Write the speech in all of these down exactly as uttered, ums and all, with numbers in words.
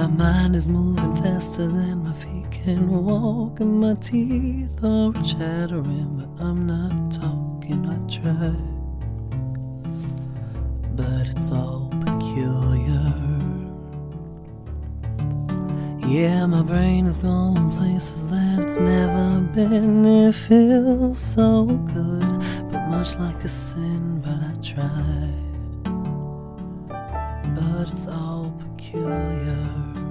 My mind is moving faster than my feet can walk, and my teeth are chattering, but I'm not talking. I try, but it's all peculiar. Yeah, my brain is going places that it's never been. It feels so good, but much like a sin, but I try, but it's all peculiar.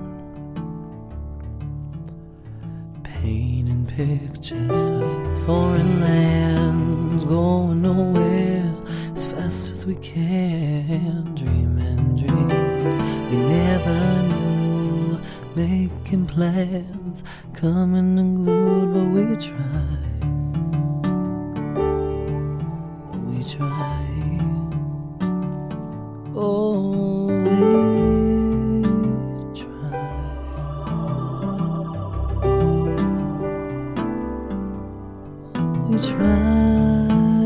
Painting pictures of foreign lands, going nowhere as fast as we can, dreaming dreams we never knew, making plans, coming unglued, but we try, we try, oh, we try. We try,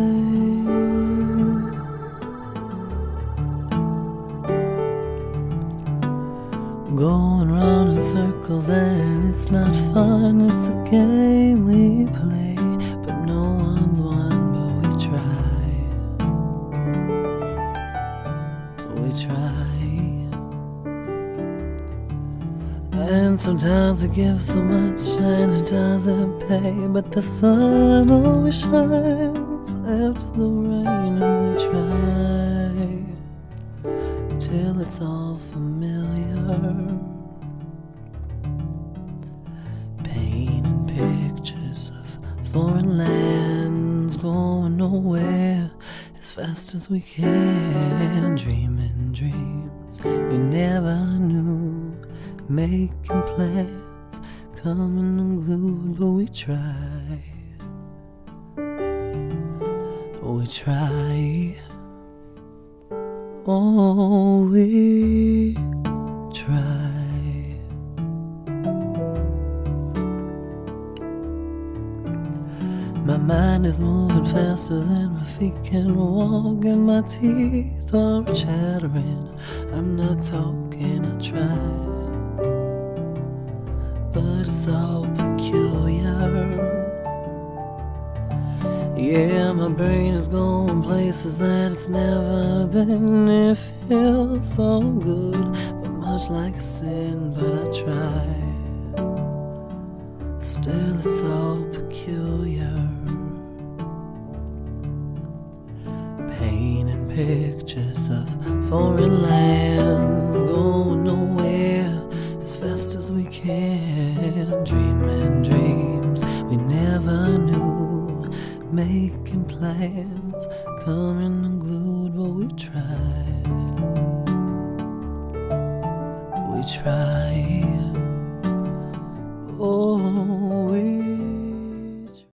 going round in circles and it's not fun. It's the game we play, but no one's won, but we try, we try. And sometimes we give so much and it doesn't pay, but the sun always shines after the rain, and we try till it's all familiar. Painting pictures of foreign lands, going nowhere as fast as we can, dreaming dreams we never knew, making plans, coming unglued, but we try, we try, oh, we try. My mind is moving faster than my feet can walk, and my teeth are chattering. I'm not talking, I try, but it's all peculiar. Yeah, my brain is going places that it's never been. It feels so good, but much like a sin, but I try, still it's all peculiar. Painting pictures of foreign lands, going nowhere as fast as we can, dreaming dreams we never knew, making plans, coming unglued, but we try, we try.